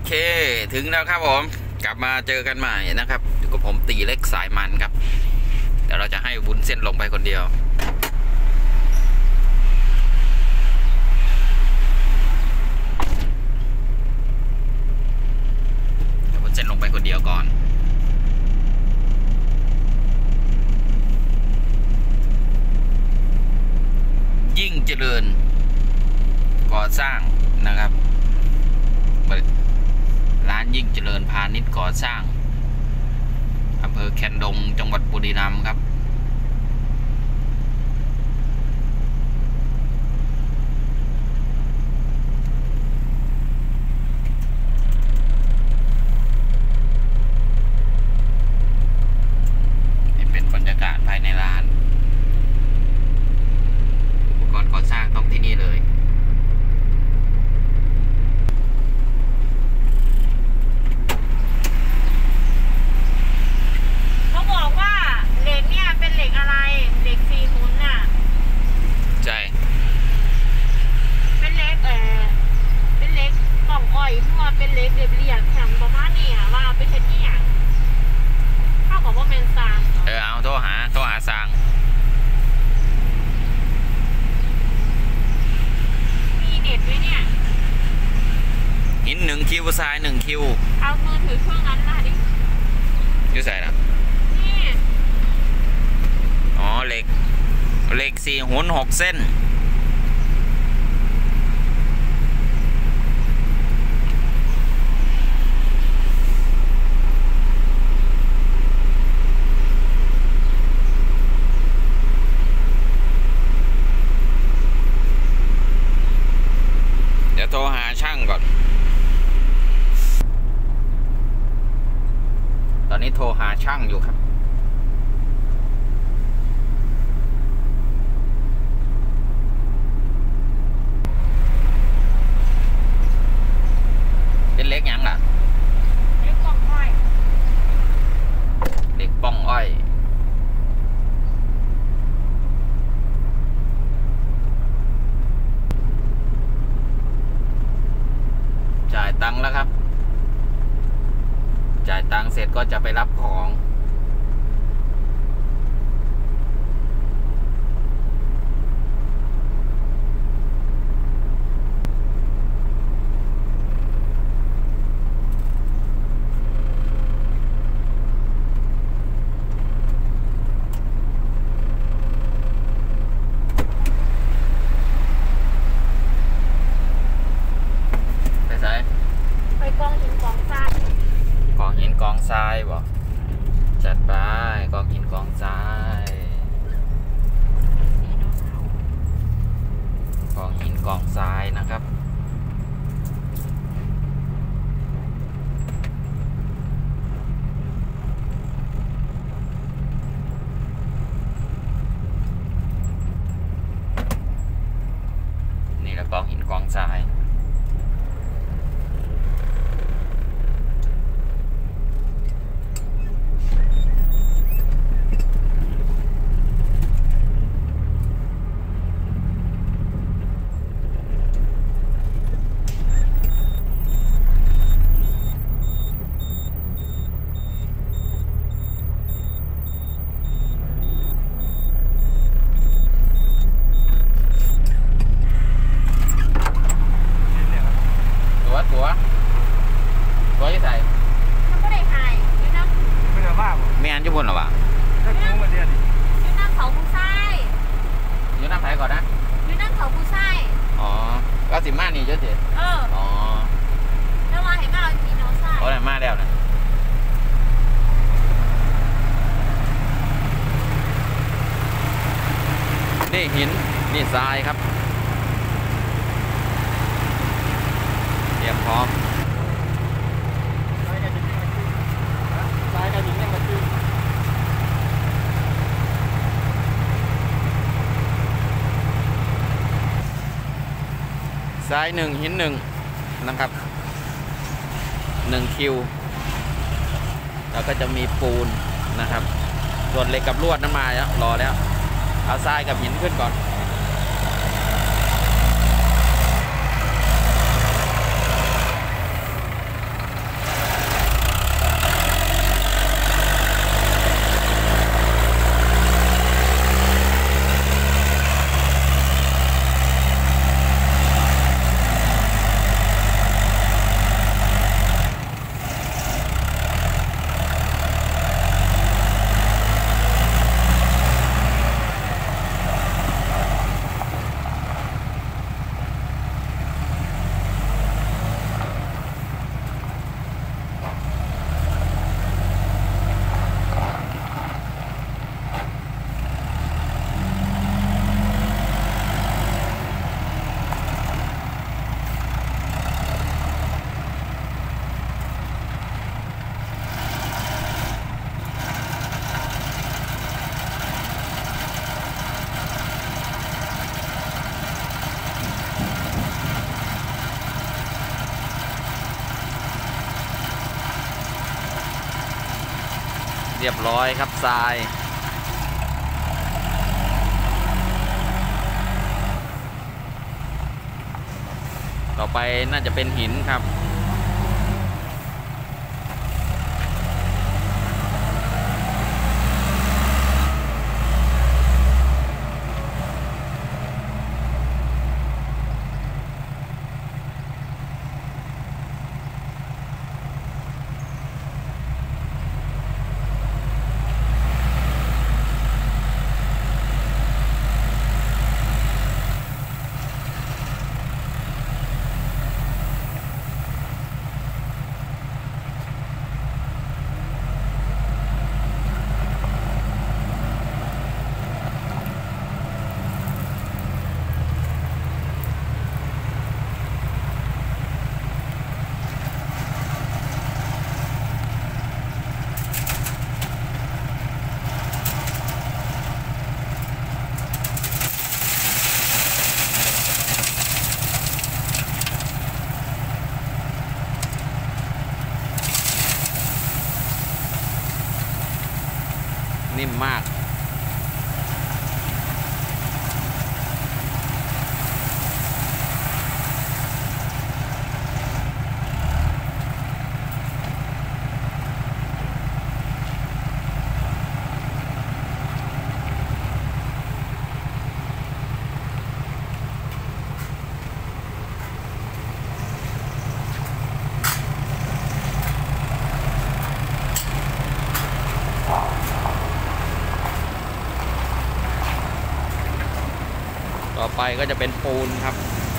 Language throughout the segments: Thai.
เคถึงแล้วครับผมกลับมาเจอกันใหม่นะครับอยู่กับผมตีเล็กสายมันครับเดี๋ยวเราจะให้วุ้นเส้นลงไปคนเดียววุ้นเส้นลงไปคนเดียวก่อนยิ่งเจริญก่อสร้างนะครับร้านยิ่งเจริญพาณิชย์ก่อสร้างอำเภอแคนดงจังหวัดบุรีรัมย์ครับนี่เป็นบรรยากาศภายในร้านอุปกรณ์ก่อสร้างต้องที่นี่เลยโทรหาสางมีเน็ตไหมเนี่ยหิน1 คิวทราย1 คิวเอามือถือเครื่องนั้นมาดิอยู่ใส่นะนี่อ๋อเหล็ก4 หุ่น 6 เส้นโทรหาช่างก่อนตอนนี้โทรหาช่างอยู่ครับเป็นเล็กยังล่ะเล็กป้องอ้อยเล็กป้องอ้อยจ่ายตังค์แล้วครับจ่ายตังค์เสร็จก็จะไปรับของไปกองหินกองทรายกองหินกองทรายบ่จัดไปกองหินกองทรายกองหินกองทรายนะครับนี่แหละกองหินกองทรายตัวยี่ใส่มันก็ได้หายอยู่น้ำไม่ได้บ้าบ่ไม่อันญี่ปุ่นหรอวะถ้ากูมาเรียนอยู่น้ำเขาผู้ชายอยู่น้ำไผ่ก่อนนะอยู่น้ำเขาผู้ชายอ๋อก็สิมานี่เยอะสิอ๋อแล้วมาเห็นมาเอาทีน้องชายเขาไหนมาแล้วนะนี่หินนี่ทรายครับเตรียมพร้อมทราย1 หิน1นะครับ1 คิวแล้วก็จะมีปูนนะครับส่วนเหล็กกับลวดน้ำมาแล้วรอแล้วเอาทรายกับหินขึ้นก่อน คเรียบร้อยครับทรายต่อไปน่าจะเป็นหินครับนิ่มมากต่อไปก็จะเป็นปูนครับ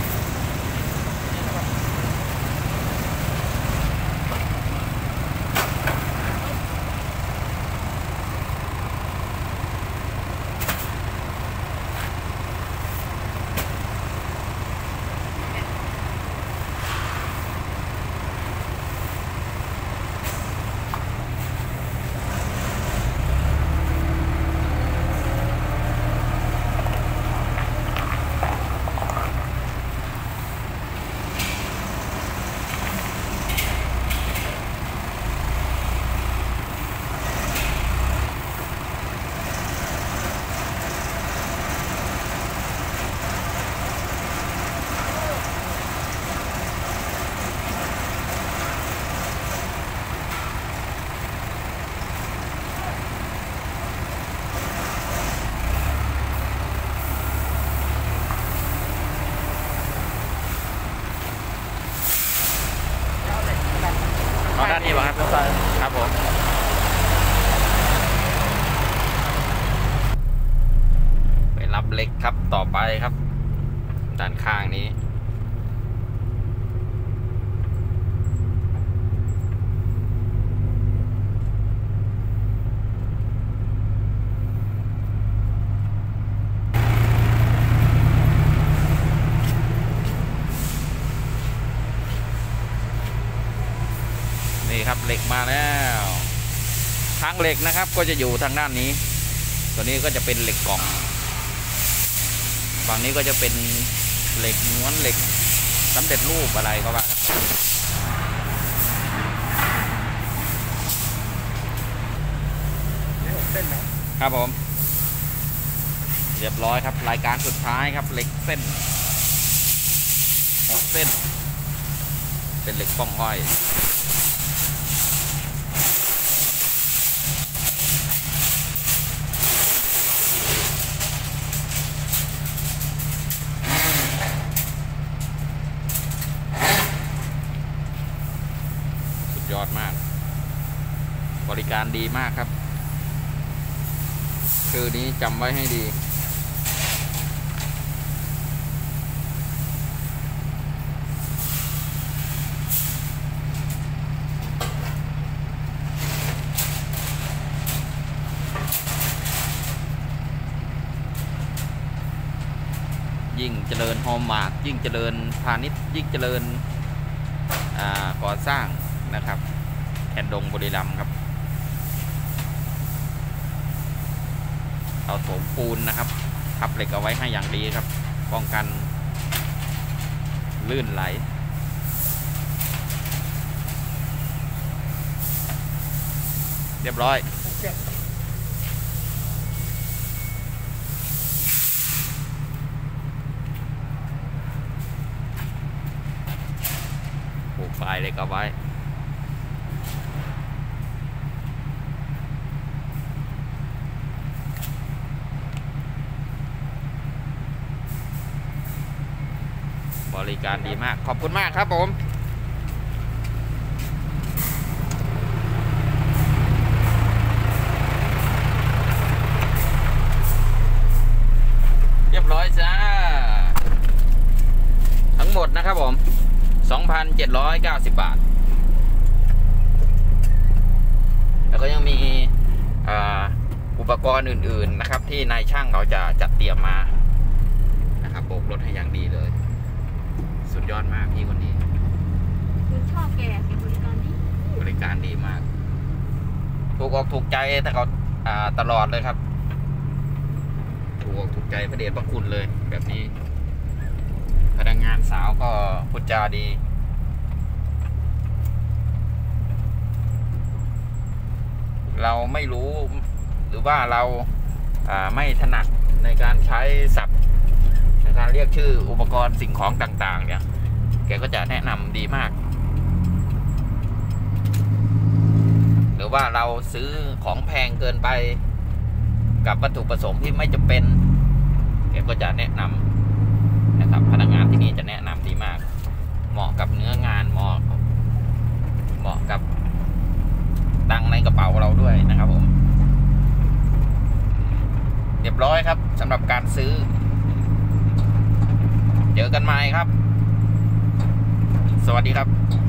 เอาด้านนี้ป่ะครับครับผมไปรับเหล็กครับต่อไปครับด้านข้างนี้นี่ครับเหล็กมาแล้วทางเหล็กนะครับก็จะอยู่ทางด้านนี้ตัวนี้ก็จะเป็นเหล็กกล่องฝั่งนี้ก็จะเป็นเหล็กม้วนเหล็กสำเร็จรูปอะไรก็ว่าครับผมเรียบร้อยครับรายการสุดท้ายครับเหล็กเส้น6 เส้นเป็นเหล็กป้องห้อยยอดมากบริการดีมากครับชื่อนี้จำไว้ให้ดียิ่งเจริญโฮมมาร์ทยิ่งเจริญพาณิชย์ยิ่งเจริญก่อสร้างนะครับแคนดงบุรีรัมย์ครับเอาโถมปูนนะครับทับเหล็กเอาไว้ให้อย่างดีครับป้องกันลื่นไหลเรียบร้อยปลูกไฟเลยก็ไว้บริการดีมากขอบคุณมากครับผมเรียบร้อยจ้าทั้งหมดนะครับผม 2,790 บาทแล้วก็ยังมีอุปกรณ์อื่นๆนะครับที่นายช่างเขาจะจัดเตรียมมานะครับโบกรถให้อย่างดีเลยสุดยอดมากพี่คนนี้คุณชอบแกบริการดีบริการดีมากถูกอกถูกใจแต่เขาตลอดเลยครับถูกอกถูกใจพระเดชพระคุณเลยแบบนี้พนักงานสาวก็พูดจาดี เราไม่รู้หรือว่าเราไม่ถนัดในการใช้ศัพท์ในการเรียกชื่ออุปกรณ์สิ่งของต่างๆเนี่ยแกก็จะแนะนำดีมากหรือว่าเราซื้อของแพงเกินไปกับวัตถุประสงค์ที่ไม่จำเป็นแกก็จะแนะนำนะครับพนักงานที่นี่จะแนะนำดีมากเหมาะกับเนื้องานเหมาะกับตังค์ในกระเป๋าเราด้วยนะครับผมเรียบร้อยครับสำหรับการซื้อเจอกันใหม่ครับสวัสดีครับ